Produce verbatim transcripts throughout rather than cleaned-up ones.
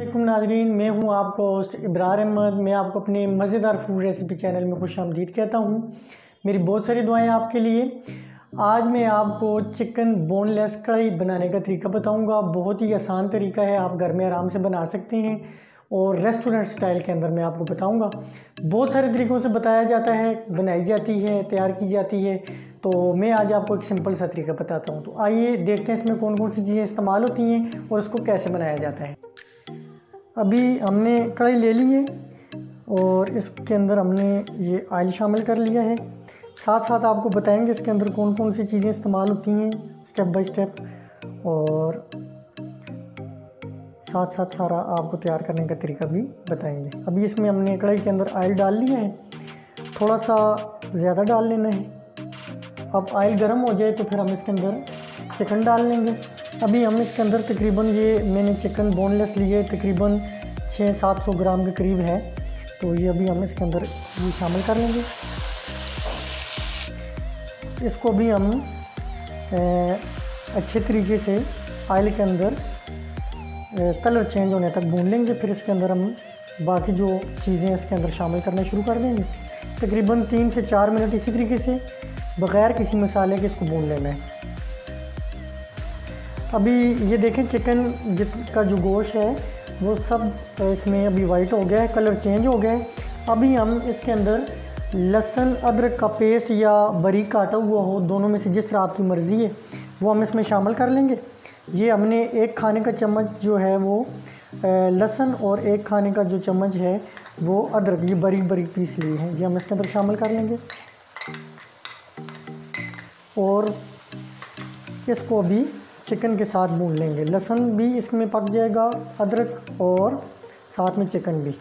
वालेकुम नाजरीन, मैं हूं आपका होस्ट इब्रार अहमद। मैं आपको अपने मज़ेदार फूड रेसिपी चैनल में खुश आमदीद कहता हूं। मेरी बहुत सारी दुआएं आपके लिए। आज मैं आपको चिकन बोनलेस कढ़ाई बनाने का तरीका बताऊंगा। बहुत ही आसान तरीका है, आप घर में आराम से बना सकते हैं और रेस्टोरेंट स्टाइल के अंदर मैं आपको बताऊंगा। बहुत सारे तरीक़ों से बताया जाता है, बनाई जाती है, तैयार की जाती है, तो मैं आज आपको एक सिंपल सा तरीका बताता हूँ। तो आइए देखते हैं इसमें कौन कौन सी चीज़ें इस्तेमाल होती हैं और उसको कैसे बनाया जाता है। अभी हमने कढ़ाई ले ली है और इसके अंदर हमने ये ऑयल शामिल कर लिया है। साथ साथ आपको बताएंगे इसके अंदर कौन कौन सी चीज़ें इस्तेमाल होती हैं स्टेप बाय स्टेप, और साथ साथ सारा आपको तैयार करने का तरीका भी बताएंगे। अभी इसमें हमने कढ़ाई के अंदर ऑयल डाल लिया है, थोड़ा सा ज़्यादा डाल लेना है। अब ऑयल गर्म हो जाए तो फिर हम इसके अंदर चिकन डाल लेंगे। अभी हम इसके अंदर तकरीबन, ये मैंने चिकन बोनलेस लिए तकरीबन छः सात सौ ग्राम के करीब है, तो ये अभी हम इसके अंदर ये शामिल कर लेंगे। इसको भी हम ए, अच्छे तरीके से ऑयल के अंदर ए, कलर चेंज होने तक भून लेंगे। फिर इसके अंदर हम बाकी जो चीज़ें इसके अंदर शामिल करना शुरू कर देंगे। तकरीबन तीन से चार मिनट इसी तरीके से बग़ैर किसी मसाले के इसको भून लेना है। अभी ये देखें, चिकन जित का जो गोश्त है वो सब इसमें अभी वाइट हो गया है, कलर चेंज हो गया है। अभी हम इसके अंदर लहसुन अदरक का पेस्ट या बारीक काटा हुआ हो, दोनों में से जिस तरह आपकी मर्ज़ी है वो हम इसमें शामिल कर लेंगे। ये हमने एक खाने का चम्मच जो है वो लहसुन और एक खाने का जो चम्मच है वो अदरक, ये बारीक बारीक पीस लिए हैं, ये हम इसके अंदर शामिल कर लेंगे। और इसको अभी चिकन के साथ भून लेंगे। लहसुन भी इसमें पक जाएगा, अदरक और साथ में चिकन भी।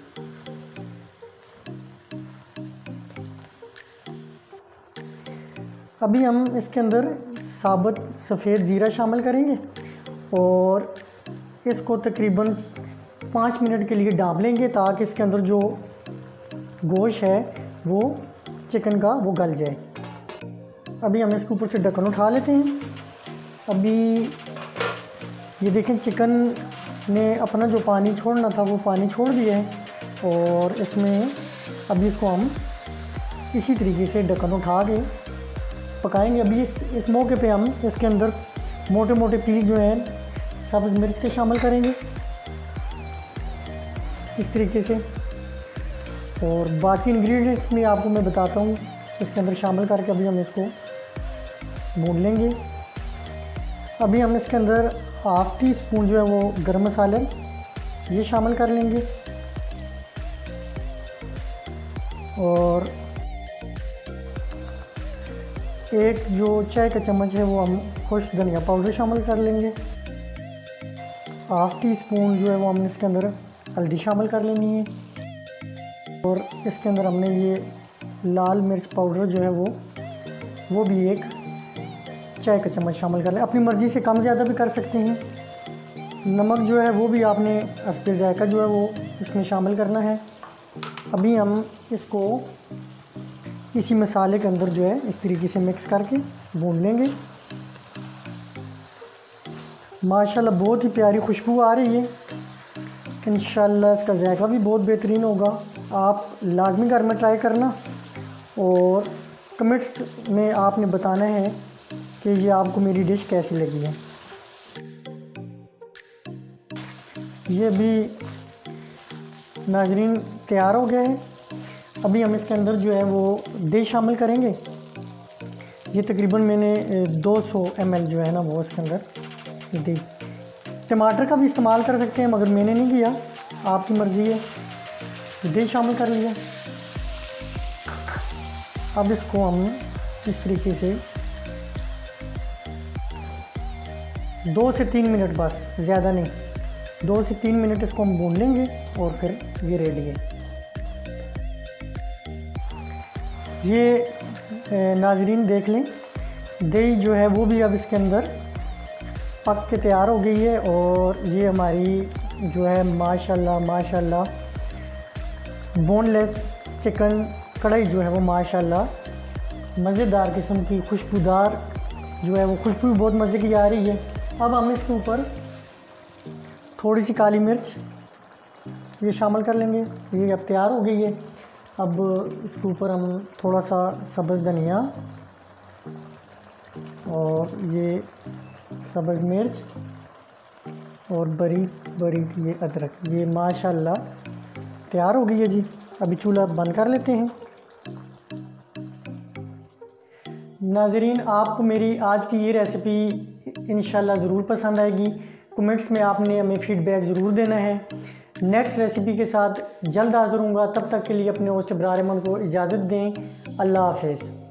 अभी हम इसके अंदर साबुत सफ़ेद ज़ीरा शामिल करेंगे और इसको तकरीबन पाँच मिनट के लिए डाल लेंगे ताकि इसके अंदर जो गोश्त है वो चिकन का वो गल जाए। अभी हम इसके ऊपर से ढक्कन उठा लेते हैं। अभी ये देखें, चिकन ने अपना जो पानी छोड़ना था वो पानी छोड़ दिया है और इसमें अभी इसको हम इसी तरीके से ढक्कन उठा के पकाएंगे। अभी इस इस मौके पे हम इसके अंदर मोटे मोटे पीस जो हैं सब्ज़ मिर्च के शामिल करेंगे इस तरीके से, और बाकी इंग्रेडिएंट्स में आपको मैं बताता हूँ इसके अंदर शामिल करके अभी हम इसको भून लेंगे। अभी हम इसके अंदर हाफ़ टी स्पून जो है वो गरम मसाला ये शामिल कर लेंगे और एक जो चाय का चम्मच है वो हम खुश्क धनिया पाउडर शामिल कर लेंगे। हाफ़ टी स्पून जो है वो हमने इसके अंदर हल्दी शामिल कर लेनी है और इसके अंदर हमने ये लाल मिर्च पाउडर जो है वो वो भी एक चाय का चम्मच शामिल कर लें। अपनी मर्ज़ी से कम ज़्यादा भी कर सकते हैं। नमक जो है वो भी आपने हस्बे ज़ायक़ा जो है वो इसमें शामिल करना है। अभी हम इसको इसी मसाले के अंदर जो है इस तरीके से मिक्स करके भून लेंगे। माशाल्लाह बहुत ही प्यारी खुशबू आ रही है। इंशाल्लाह इसका ज़ायक़ा भी बहुत बेहतरीन होगा। आप लाजमी घर में ट्राई करना और कमेंट्स में आपने बताना है कि ये आपको मेरी डिश कैसी लगी है। ये भी नाजरीन तैयार हो गया है। अभी हम इसके अंदर जो है वो दही शामिल करेंगे। ये तकरीबन मैंने दो सौ एम एल जो है ना वो इसके अंदर दही, टमाटर का भी इस्तेमाल कर सकते हैं मगर मैंने नहीं किया, आपकी मर्ज़ी है। दही शामिल कर लिया। अब इसको हम इस तरीके से दो से तीन मिनट, बस ज़्यादा नहीं, दो से तीन मिनट इसको हम भून लेंगे और फिर ये रेडी है। ये नाजरीन देख लें, दही जो है वो भी अब इसके अंदर पक के तैयार हो गई है और ये हमारी जो है माशाल्लाह माशाल्लाह बोनलेस चिकन कढ़ाई जो है वो माशाल्लाह मज़ेदार किस्म की खुशबूदार जो है वो खुशबू भी बहुत मज़े की आ रही है। अब हम इसके ऊपर थोड़ी सी काली मिर्च ये शामिल कर लेंगे। ये अब तैयार हो गई है। अब इसके ऊपर हम थोड़ा सा सब्ज़ धनिया और ये सब्ज़ मिर्च और बारीक बारीक ये अदरक, ये माशाल्लाह तैयार हो गई है जी। अभी चूल्हा बंद कर लेते हैं। नाज़रीन, आपको मेरी आज की ये रेसिपी इंशाल्लाह ज़रूर पसंद आएगी। कमेंट्स में आपने हमें फ़ीडबैक ज़रूर देना है। नेक्स्ट रेसिपी के साथ जल्द हाज़िर होऊंगा। तब तक के लिए अपने होस्ट इब्रार रहमान को इजाज़त दें। अल्लाह हाफ़िज़।